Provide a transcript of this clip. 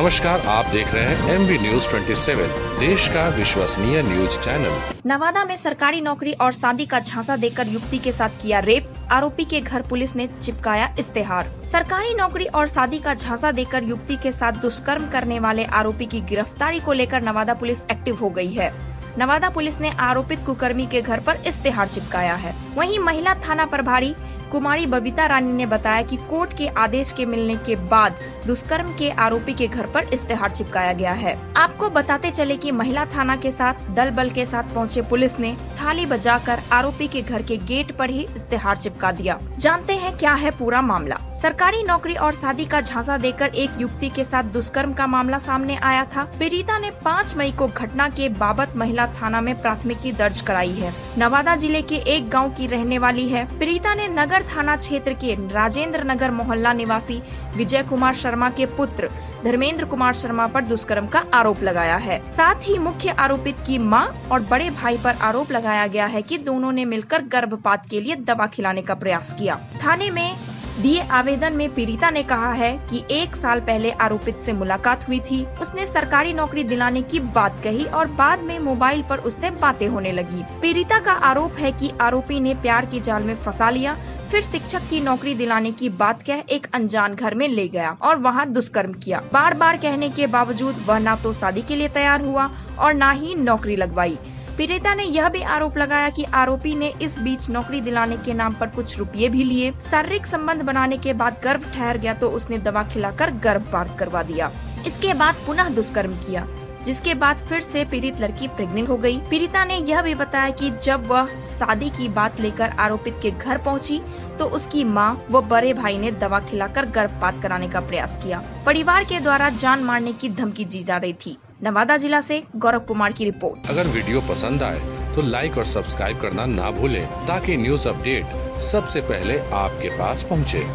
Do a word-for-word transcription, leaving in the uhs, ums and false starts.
नमस्कार, आप देख रहे हैं एम बी न्यूज सत्ताईस, देश का विश्वसनीय न्यूज चैनल। नवादा में सरकारी नौकरी और शादी का झांसा देकर युवती के साथ किया रेप, आरोपी के घर पुलिस ने चिपकाया इस्तेहार। सरकारी नौकरी और शादी का झांसा देकर युवती के साथ दुष्कर्म करने वाले आरोपी की गिरफ्तारी को लेकर नवादा पुलिस एक्टिव हो गई है। नवादा पुलिस ने आरोपित कुकर्मी के घर पर इस्तेहार चिपकाया है। वहीं महिला थाना प्रभारी कुमारी बबीता रानी ने बताया कि कोर्ट के आदेश के मिलने के बाद दुष्कर्म के आरोपी के घर पर इस्तेहार चिपकाया गया है। आपको बताते चले कि महिला थाना के साथ दल बल के साथ पहुंचे पुलिस ने थाली बजाकर आरोपी के घर के गेट पर ही इस्तेहार चिपका दिया। जानते हैं क्या है पूरा मामला। सरकारी नौकरी और शादी का झांसा देकर एक युवती के साथ दुष्कर्म का मामला सामने आया था। पीड़िता ने पाँच मई को घटना के बाबत महिला थाना में प्राथमिकी दर्ज कराई है। नवादा जिले के एक गाँव की रहने वाली है। पीड़िता ने नगर थाना क्षेत्र के राजेंद्र नगर मोहल्ला निवासी विजय कुमार शर्मा के पुत्र धर्मेंद्र कुमार शर्मा पर दुष्कर्म का आरोप लगाया है। साथ ही मुख्य आरोपित की मां और बड़े भाई पर आरोप लगाया गया है कि दोनों ने मिलकर गर्भपात के लिए दवा खिलाने का प्रयास किया। थाने में दिए आवेदन में पीड़िता ने कहा है कि एक साल पहले आरोपित से मुलाकात हुई थी। उसने सरकारी नौकरी दिलाने की बात कही और बाद में मोबाइल पर उससे बातें होने लगी। पीड़िता का आरोप है कि आरोपी ने प्यार की जाल में फंसा लिया, फिर शिक्षक की नौकरी दिलाने की बात कह एक अनजान घर में ले गया और वहां दुष्कर्म किया। बार बार कहने के बावजूद वह न तो शादी के लिए तैयार हुआ और न ही नौकरी लगवाई। पीड़िता ने यह भी आरोप लगाया कि आरोपी ने इस बीच नौकरी दिलाने के नाम पर कुछ रुपये भी लिए। शारीरिक संबंध बनाने के बाद गर्भ ठहर गया तो उसने दवा खिलाकर गर्भपात करवा दिया। इसके बाद पुनः दुष्कर्म किया, जिसके बाद फिर से पीड़ित लड़की प्रेग्नेंट हो गई। पीड़िता ने यह भी बताया कि जब वह शादी की बात लेकर आरोपित के घर पहुंची तो उसकी मां व बड़े भाई ने दवा खिलाकर गर्भपात कराने का प्रयास किया। परिवार के द्वारा जान मारने की धमकी दी जा रही थी। नवादा जिला से गौरव कुमार की रिपोर्ट। अगर वीडियो पसंद आए तो लाइक और सब्सक्राइब करना ना भूलें ताकि न्यूज अपडेट सबसे पहले आपके पास पहुंचे।